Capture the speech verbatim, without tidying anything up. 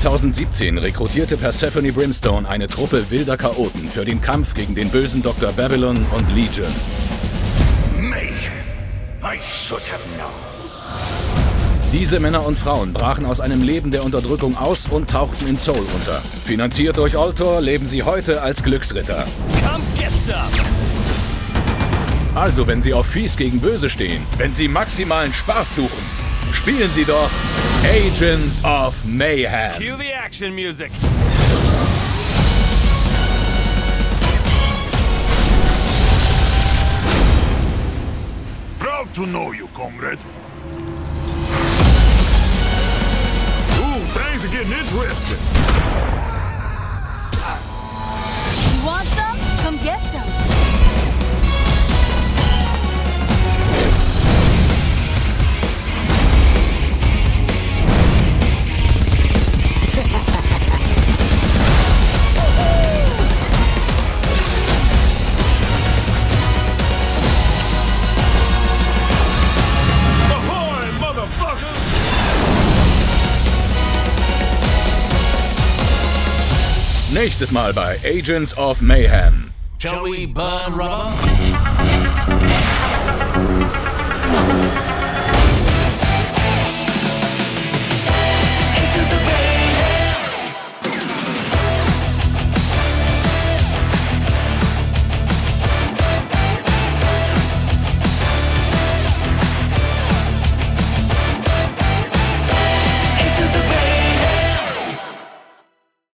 zweitausendsiebzehn rekrutierte Persephone Brimstone eine Truppe wilder Chaoten für den Kampf gegen den bösen Doktor Babylon und Legion. Mayhem. I should have known. Diese Männer und Frauen brachen aus einem Leben der Unterdrückung aus und tauchten in Soul unter. Finanziert durch Ultor leben sie heute als Glücksritter. Come get some! Also, wenn Sie auf Fies gegen Böse stehen, wenn Sie maximalen Spaß suchen, spielen Sie doch Agents of Mayhem. Cue the action music. Proud to know you, comrade. Ooh, things are getting interesting. You want some? Come get some. Nächstes Mal bei Agents of Mayhem. Shall we burn rubber?